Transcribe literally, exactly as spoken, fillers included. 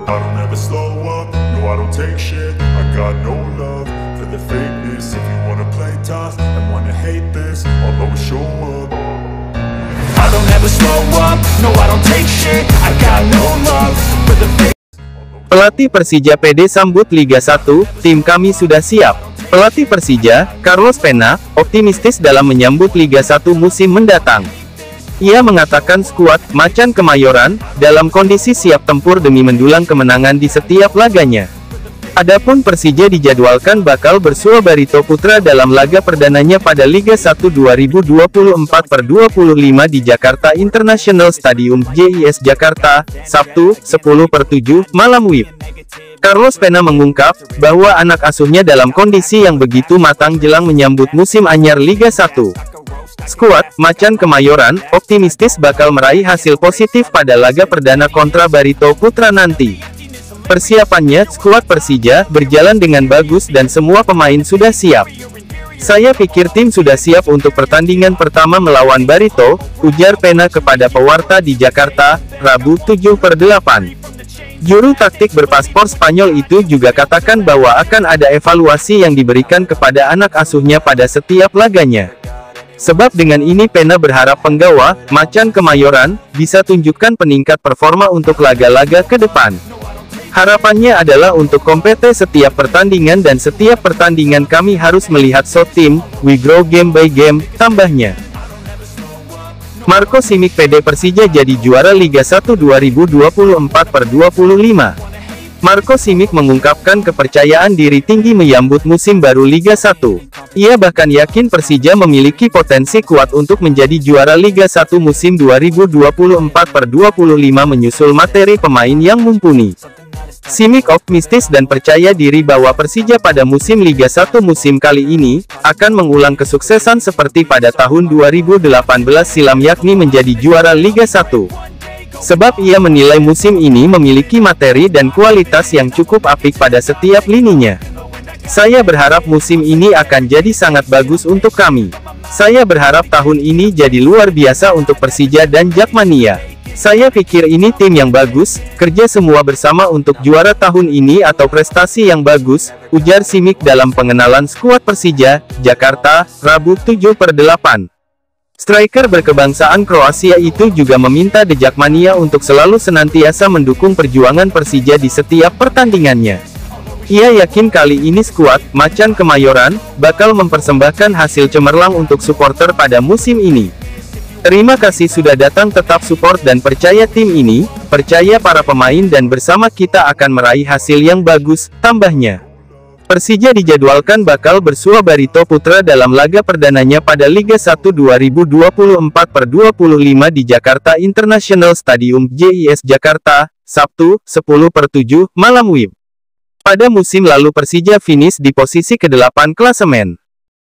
I don't ever slow up, no I don't take shit. I got no love for the fakeness. If you wanna play tough and wanna hate this, I'll always show up. I don't ever slow up, no I don't take shit. I got no love for the fakeness. Pelatih Persija P D sambut Liga satu, tim kami sudah siap. Pelatih Persija, Carlos Pena, optimistis dalam menyambut Liga satu musim mendatang. Ia mengatakan skuad Macan Kemayoran dalam kondisi siap tempur demi mendulang kemenangan di setiap laganya. Adapun Persija dijadwalkan bakal bersua Barito Putra dalam laga perdananya pada Liga satu dua ribu dua puluh empat per dua puluh lima di Jakarta International Stadium J I S Jakarta, Sabtu, sepuluh per tujuh malam W I B. Carlos Pena mengungkap bahwa anak asuhnya dalam kondisi yang begitu matang jelang menyambut musim anyar Liga satu. Skuad Macan Kemayoran optimistis bakal meraih hasil positif pada laga perdana kontra Barito Putra nanti. Persiapannya, skuad Persija berjalan dengan bagus dan semua pemain sudah siap. Saya pikir tim sudah siap untuk pertandingan pertama melawan Barito, ujar Pena kepada pewarta di Jakarta, Rabu tujuh per delapan. Juru taktik berpaspor Spanyol itu juga katakan bahwa akan ada evaluasi yang diberikan kepada anak asuhnya pada setiap laganya. Sebab dengan ini Pena berharap penggawa Macan Kemayoran bisa tunjukkan peningkat performa untuk laga-laga ke depan. Harapannya adalah untuk kompete setiap pertandingan dan setiap pertandingan kami harus melihat shot team, we grow game by game, tambahnya. Marco Simic P D Persija jadi juara Liga satu dua ribu dua puluh empat per dua puluh lima. Marco Simic mengungkapkan kepercayaan diri tinggi menyambut musim baru Liga satu. Ia bahkan yakin Persija memiliki potensi kuat untuk menjadi juara Liga satu musim dua ribu dua puluh empat per dua puluh lima menyusul materi pemain yang mumpuni. Simic optimistis dan percaya diri bahwa Persija pada musim Liga satu musim kali ini akan mengulang kesuksesan seperti pada tahun dua ribu delapan belas silam, yakni menjadi juara Liga satu. Sebab ia menilai musim ini memiliki materi dan kualitas yang cukup apik pada setiap lininya. Saya berharap musim ini akan jadi sangat bagus untuk kami. Saya berharap tahun ini jadi luar biasa untuk Persija dan Jakmania. Saya pikir ini tim yang bagus, kerja semua bersama untuk juara tahun ini atau prestasi yang bagus, ujar Simic dalam pengenalan skuad Persija, Jakarta, Rabu tujuh per delapan. Striker berkebangsaan Kroasia itu juga meminta The Jakmania untuk selalu senantiasa mendukung perjuangan Persija di setiap pertandingannya. Ia yakin kali ini skuad Macan Kemayoran bakal mempersembahkan hasil cemerlang untuk supporter pada musim ini. Terima kasih sudah datang, tetap support dan percaya tim ini, percaya para pemain dan bersama kita akan meraih hasil yang bagus, tambahnya. Persija dijadwalkan bakal bersua Barito Putra dalam laga perdananya pada Liga satu dua ribu dua puluh empat per dua puluh lima di Jakarta International Stadium J I S Jakarta, Sabtu, sepuluh per tujuh malam W I B. Pada musim lalu Persija finish di posisi kedelapan klasemen.